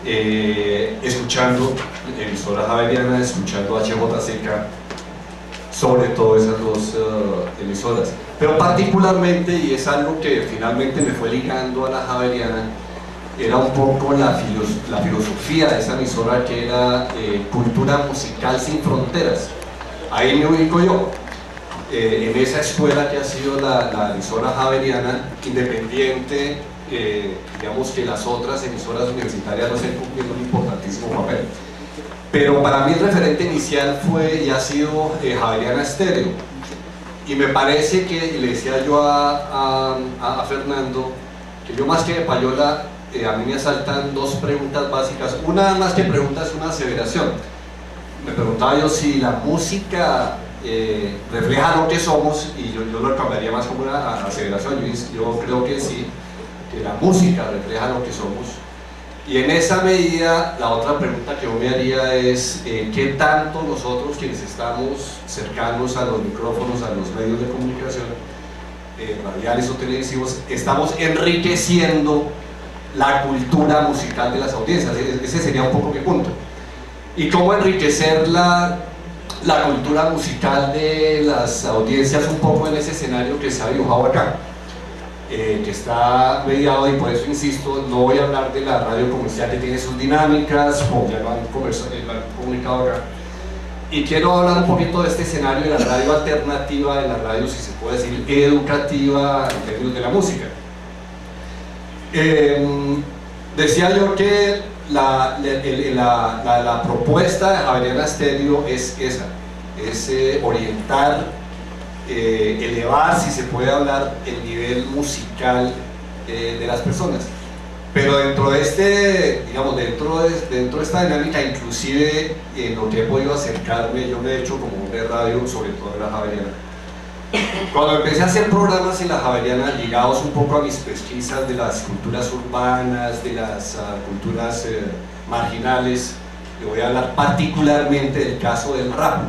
escuchando emisoras javerianas, escuchando HJCK, sobre todo esas dos emisoras. Pero particularmente, y es algo que finalmente me fue ligando a la javeriana, era un poco la filosofía de esa emisora, que era cultura musical sin fronteras. Ahí me ubico yo, en esa escuela que ha sido la emisora javeriana, independiente, digamos que las otras emisoras universitarias no estén cumpliendo un importantísimo papel. Pero para mí el referente inicial fue y ha sido Javeriana Estéreo. Y me parece que, y le decía yo a Fernando, que yo más que de payola, a mí me asaltan dos preguntas básicas. Una más que pregunta es una aseveración. Me preguntaba yo si la música refleja lo que somos, y yo lo cambiaría más como una aseveración. Yo creo que sí, que la música refleja lo que somos. Y en esa medida, la otra pregunta que yo me haría es ¿qué tanto nosotros, quienes estamos cercanos a los micrófonos, a los medios de comunicación, radiales o televisivos, estamos enriqueciendo la cultura musical de las audiencias? Ese sería un poco mi punto. Y cómo enriquecer la cultura musical de las audiencias un poco en ese escenario que se ha dibujado acá, que está mediado, y por eso insisto, no voy a hablar de la radio comercial, que tiene sus dinámicas, como ya lo han comunicado acá, y quiero hablar un poquito de este escenario de la radio alternativa, de la radio, si se puede decir, educativa en términos de la música. Decía yo que la propuesta de Javeriana Estéreo es esa, es orientar, elevar, si se puede hablar, el nivel musical de las personas. Pero dentro de este, digamos, dentro de esta dinámica, inclusive en lo que he podido acercarme, yo me he hecho como un de radio, sobre todo en la Javeriana. Cuando empecé a hacer programas en la Javeriana, ligados un poco a mis pesquisas de las culturas urbanas, de las culturas marginales, le voy a hablar particularmente del caso del rap.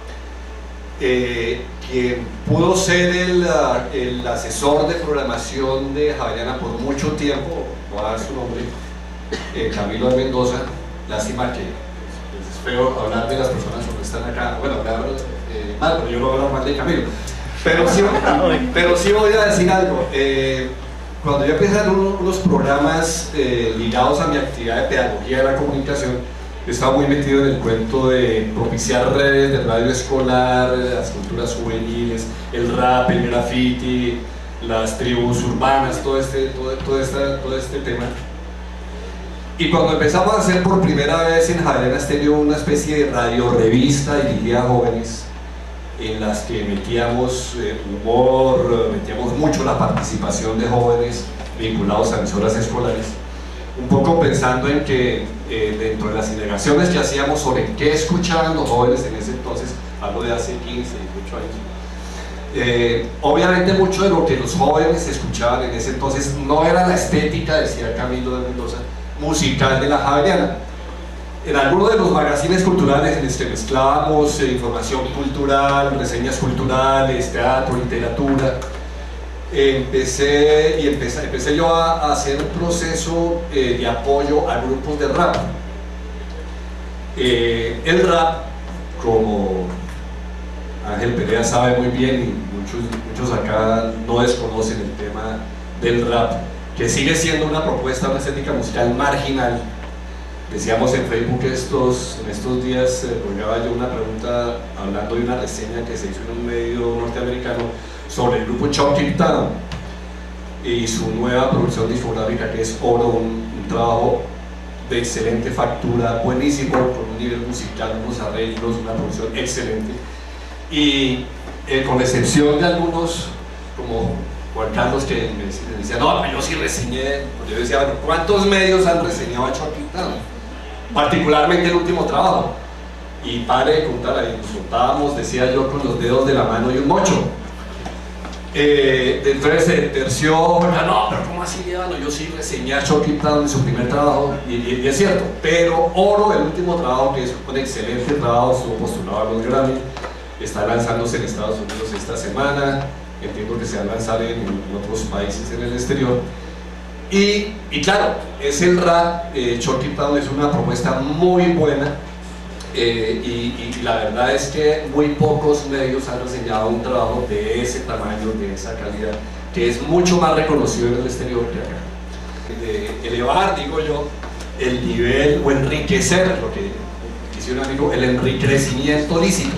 Quien pudo ser el asesor de programación de Javeriana por mucho tiempo, voy a dar su nombre, Camilo de Mendoza. Lástima que es feo hablar de las personas que están acá, bueno, hablar mal, pero yo no voy a hablar mal de Camilo, pero sí voy a decir algo. Cuando yo empecé a hacer unos programas ligados a mi actividad de pedagogía de la comunicación, estaba muy metido en el cuento de propiciar redes de radio escolar, las culturas juveniles, el rap, el graffiti, las tribus urbanas, todo este tema. Y cuando empezamos a hacer por primera vez en Javeriana Estéreo una especie de radio revista dirigida a jóvenes, en las que metíamos humor, metíamos mucho la participación de jóvenes vinculados a emisoras escolares, un poco pensando en que dentro de las indagaciones que hacíamos sobre qué escuchaban los jóvenes en ese entonces, hablo de hace 15, 18 años, obviamente mucho de lo que los jóvenes escuchaban en ese entonces no era la estética, decía Camilo de Mendoza, musical de la Javeriana. En algunos de los magazines culturales en los que mezclábamos información cultural, reseñas culturales, teatro, literatura, empecé yo a hacer un proceso de apoyo a grupos de rap. El rap, como Ángel Perea sabe muy bien, y muchos acá no desconocen el tema del rap, que sigue siendo una propuesta, una estética musical marginal. Decíamos en Facebook en estos días, colgaba yo una pregunta hablando de una reseña que se hizo en un medio norteamericano sobre el grupo Chunky Town y su nueva producción discográfica, que es Oro, un trabajo de excelente factura, buenísimo, con un nivel musical, unos arreglos, una producción excelente. Y con excepción de algunos, como Juan Carlos, que me decía, no, yo sí reseñé, pues yo decía, bueno, ¿cuántos medios han reseñado a Chunky Town? Particularmente el último trabajo. Y pare de contar, ahí nos contábamos, decía yo, con los dedos de la mano y un mocho. Entonces se terció, no, pero ¿cómo así, Líbano? Yo sí reseñé a Chunky Town en su primer trabajo, y es cierto, pero Oro, el último trabajo, que es un excelente trabajo, estuvo postulado a los Grammy, está lanzándose en Estados Unidos esta semana, entiendo que se va a lanzar en otros países en el exterior, Y claro, es el rap. Chunky Town es una propuesta muy buena, y la verdad es que muy pocos medios han reseñado un trabajo de ese tamaño, de esa calidad, que es mucho más reconocido en el exterior que acá. De elevar, digo yo, el nivel, o enriquecer, lo que dice un amigo, el enriquecimiento lícito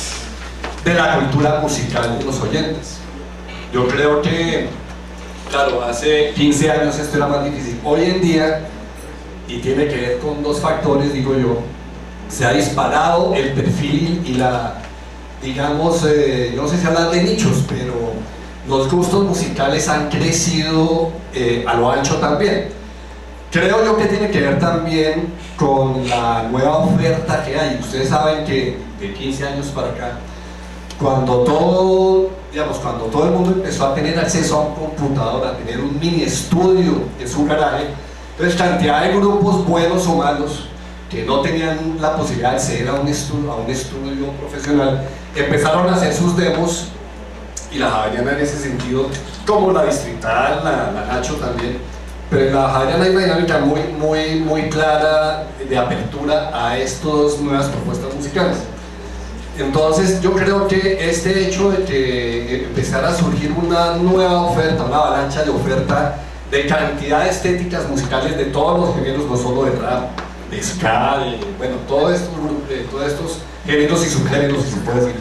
de la cultura musical de los oyentes. Yo creo que, claro, hace 15 años esto era más difícil. Hoy en día, y tiene que ver con dos factores, digo yo, se ha disparado el perfil y la, digamos, no sé si hablar de nichos, pero los gustos musicales han crecido a lo ancho también. Creo yo que tiene que ver también con la nueva oferta que hay. Ustedes saben que de 15 años para acá, cuando todo el mundo empezó a tener acceso a un computador, a tener un mini estudio en su garaje, entonces cantidad de grupos buenos o malos que no tenían la posibilidad de acceder a un estudio profesional, empezaron a hacer sus demos, y la Javeriana en ese sentido, como la Distrital, la Nacho también, pero en la Javeriana hay una dinámica muy clara de apertura a estas nuevas propuestas musicales. Entonces yo creo que este hecho de que empezara a surgir una nueva oferta, una avalancha de oferta de cantidad de estéticas musicales de todos los géneros, no solo de rap, de ska, bueno, todos estos géneros y subgéneros, si se puede decir,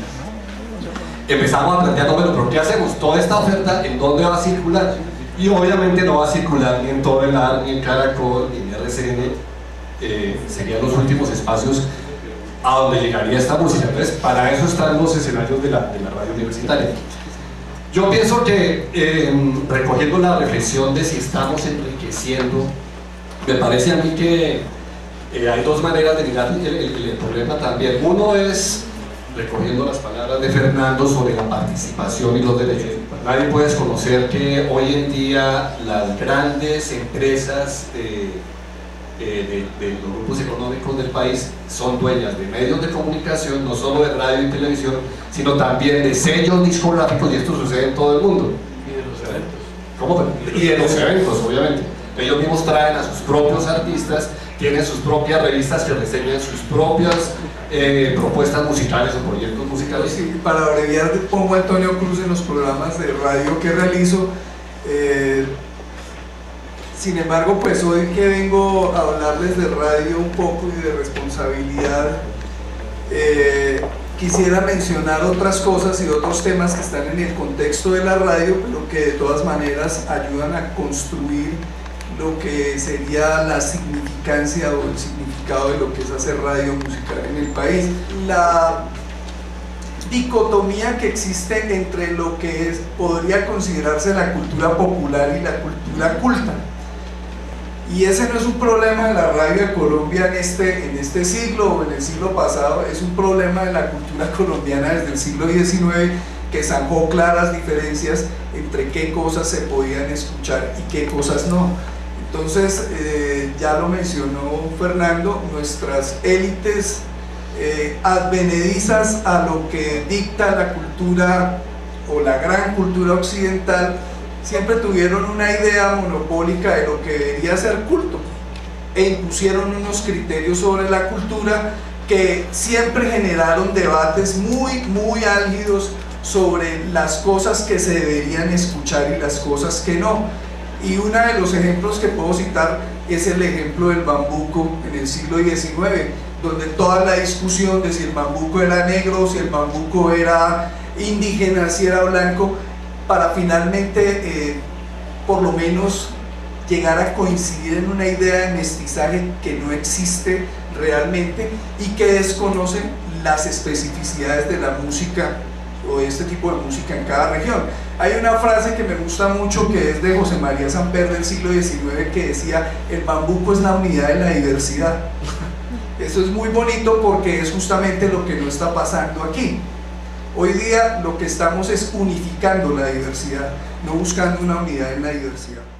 empezamos a plantearnos, bueno, pero ¿qué hacemos? Toda esta oferta, ¿en dónde va a circular? Y obviamente no va a circular ni en Todo el Ar, ni en Caracol, ni en RCN, serían los últimos espacios a donde llegaría esta música. Entonces, para eso están los escenarios de la radio universitaria. Yo pienso que, recogiendo la reflexión de si estamos enriqueciendo, me parece a mí que hay dos maneras de mirar el problema también. Uno es, recogiendo las palabras de Fernando sobre la participación y los derechos. Nadie puede desconocer que hoy en día las grandes empresas de los grupos económicos del país son dueñas de medios de comunicación, no solo de radio y televisión, sino también de sellos discográficos, y esto sucede en todo el mundo. Y de los eventos. ¿Cómo? Y de los eventos, obviamente. Ellos mismos traen a sus propios artistas, tienen sus propias revistas que reseñan sus propias propuestas musicales o proyectos musicales. Sí, para abreviar, pongo a Antonio Cruz en los programas de radio que realizo. Sin embargo, pues hoy que vengo a hablarles de radio un poco y de responsabilidad, quisiera mencionar otras cosas y otros temas que están en el contexto de la radio, pero que de todas maneras ayudan a construir lo que sería la significancia o el significado de lo que es hacer radio musical en el país. La dicotomía que existe entre lo que podría considerarse la cultura popular y la cultura culta. Y ese no es un problema de la radio de Colombia en este siglo o en el siglo pasado, es un problema de la cultura colombiana desde el siglo XIX, que zanjó claras diferencias entre qué cosas se podían escuchar y qué cosas no. Entonces, ya lo mencionó Fernando, nuestras élites advenedizas a lo que dicta la cultura o la gran cultura occidental, siempre tuvieron una idea monopólica de lo que debería ser culto e impusieron unos criterios sobre la cultura que siempre generaron debates muy álgidos sobre las cosas que se deberían escuchar y las cosas que no. Y uno de los ejemplos que puedo citar es el ejemplo del bambuco en el siglo XIX, donde toda la discusión de si el bambuco era negro, si el bambuco era indígena, si era blanco, para finalmente, por lo menos, llegar a coincidir en una idea de mestizaje que no existe realmente y que desconoce las especificidades de la música o de este tipo de música en cada región. Hay una frase que me gusta mucho que es de José María Samper del siglo XIX que decía: el bambuco es la unidad de la diversidad. Eso es muy bonito porque es justamente lo que no está pasando aquí. Hoy día lo que estamos es unificando la diversidad, no buscando una unidad en la diversidad.